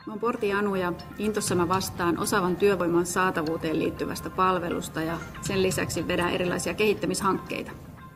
Olen Portin Anu ja intossa mä vastaan osaavan työvoiman saatavuuteen liittyvästä palvelusta ja sen lisäksi vedän erilaisia kehittämishankkeita.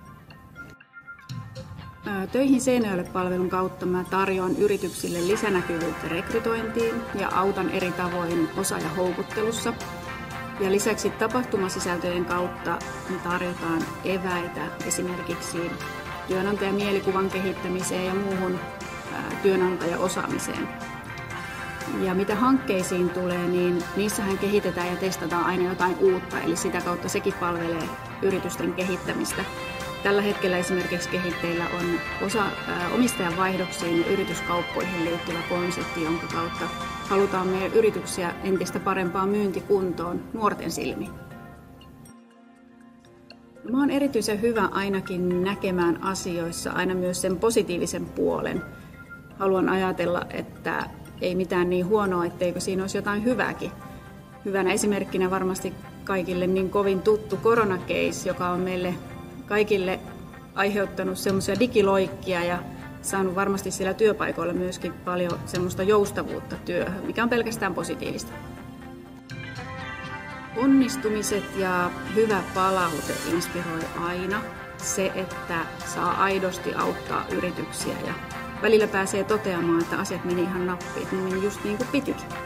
Töihin Seinäjoelle-palvelun kautta mä tarjoan yrityksille lisänäkyvyyttä rekrytointiin ja autan eri tavoin osaajahoukuttelussa. Ja lisäksi tapahtumasisältöjen kautta me tarjotaan eväitä esimerkiksi työnantajamielikuvän kehittämiseen ja muuhun työnantajaosaamiseen. Ja mitä hankkeisiin tulee, niin niissähän kehitetään ja testataan aina jotain uutta, eli sitä kautta sekin palvelee yritysten kehittämistä. Tällä hetkellä esimerkiksi kehitteillä on omistajan vaihdoksiin ja yrityskauppoihin liittyvä konsepti, jonka kautta halutaan meidän yrityksiä entistä parempaan myyntikuntoon nuorten silmiin. Mä oon erityisen hyvä ainakin näkemään asioissa aina myös sen positiivisen puolen. Haluan ajatella, että ei mitään niin huonoa, etteikö siinä olisi jotain hyvääkin. Hyvänä esimerkkinä varmasti kaikille niin kovin tuttu koronakeis, joka on meille kaikille aiheuttanut semmoisia digiloikkia ja saanut varmasti siellä työpaikoilla myöskin paljon semmoista joustavuutta työhön, mikä on pelkästään positiivista. Onnistumiset ja hyvä palaute inspiroi aina. Se, että saa aidosti auttaa yrityksiä ja välillä pääsee toteamaan, että asiat meni ihan nappiin, ne meni just niin kuin pitikin.